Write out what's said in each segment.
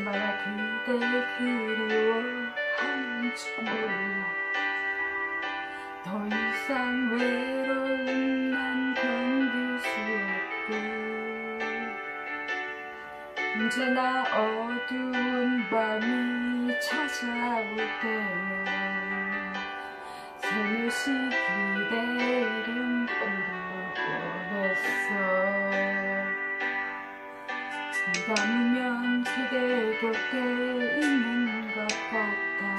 얼마나 그댈 그리워하는지 몰라. 더 이상 외로움 난 견딜 수 없고, 언제나 어두운 밤이 찾아올 때면 살며시 그대 이름 불러보냈어. 눈 감으면 그대 곁에 있는 것 같아.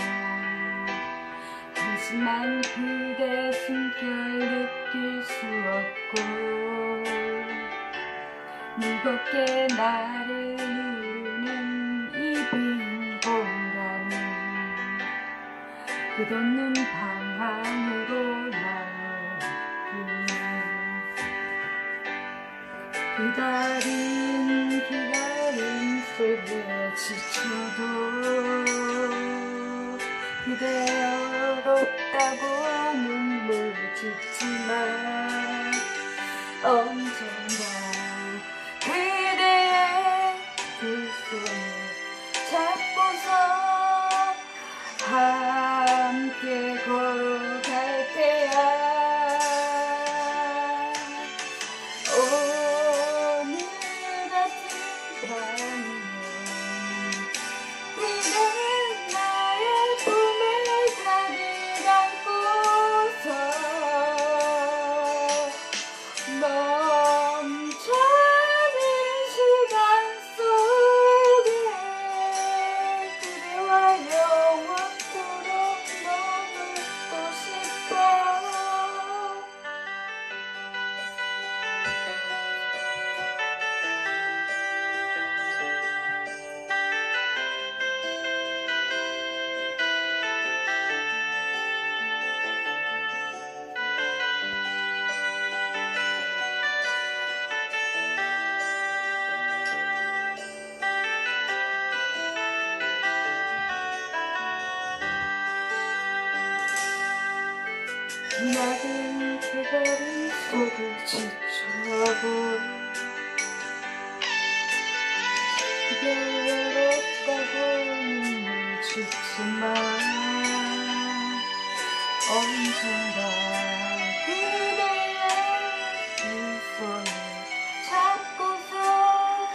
하지만 그대 숨결 느낄 수 없고, 무겁게 나를 누르는 이 빈 공간이 끝없는 방 안으로 나를 기다림 속에 지쳐도 그대 어렵다고 눈물 짓지만 언젠가 그대의 두 손을 잡고서 함께 걸어갈 테야. 오늘 같은 밤이면 그대 나의 품에 가득 안고서 멈춰진 시간 속에 그대와 영원토록 머물고 싶어. 나는 기다림 속에 지쳐하고 그대 외롭다고 눈물 짓지만 언젠가 그대의 두 손을 잡고서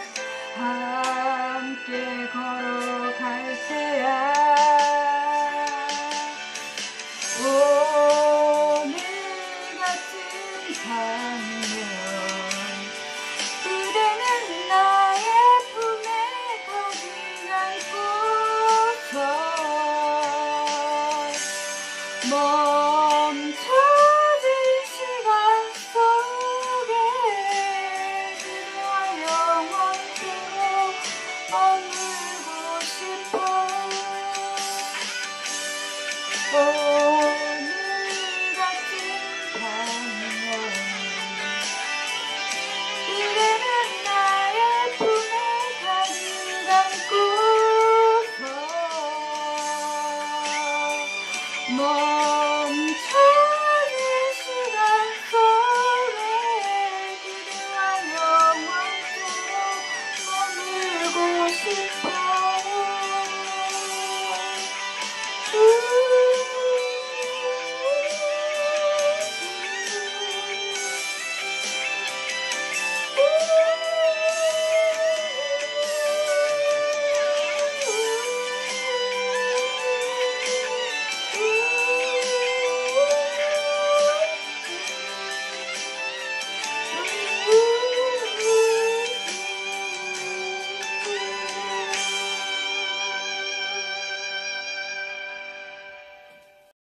함께 걸어갈 테야. 밤이면 그대는 나의 품에 가득 안고서 멈춰진 시간 속에 그대와 영원토록 머물고 싶어. 멈춰진 시간 속에 그대와 영원토록 머물고 싶어.